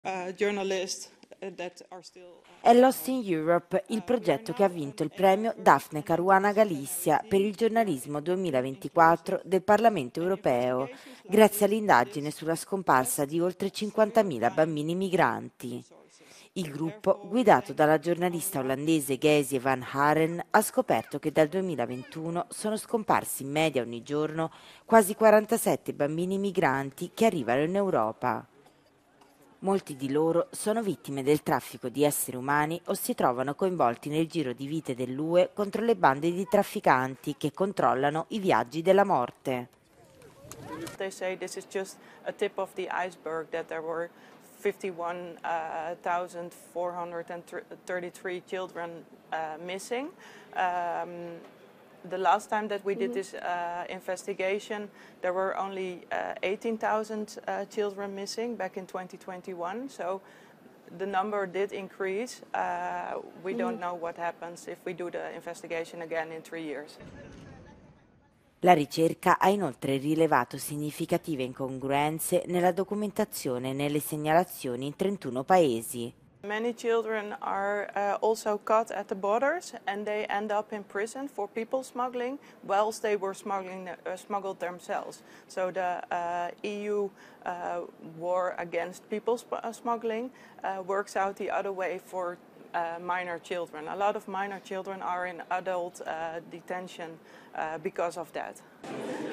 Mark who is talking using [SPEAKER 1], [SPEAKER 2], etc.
[SPEAKER 1] journalists that are still.
[SPEAKER 2] È Lost in Europe, il progetto che ha vinto il premio Daphne Caruana Galizia per il giornalismo 2024 del Parlamento europeo, grazie all'indagine sulla scomparsa di oltre 50.000 bambini migranti. Il gruppo, guidato dalla giornalista olandese Geesje van Haren, ha scoperto che dal 2021 sono scomparsi in media ogni giorno quasi 47 bambini migranti che arrivano in Europa. Molti di loro sono vittime del traffico di esseri umani o si trovano coinvolti nel giro di vite dell'UE contro le bande di trafficanti che controllano i viaggi della morte.
[SPEAKER 1] They say this is just a tip of the iceberg, that there were 51,433 children missing. The last time that we did this investigation, there were only 18,000 children missing back in 2021. So the number did increase. We don't know what happens if we do the investigation again in 3 years.
[SPEAKER 2] La ricerca ha inoltre rilevato significative incongruenze nella documentazione e nelle segnalazioni in 31 paesi.
[SPEAKER 1] Many children are also caught at the borders and they end up in prison for people smuggling whilst they were smuggled themselves. So the EU war against people smuggling works out the other way for minor children. A lot of minor children are in adult detention because of that.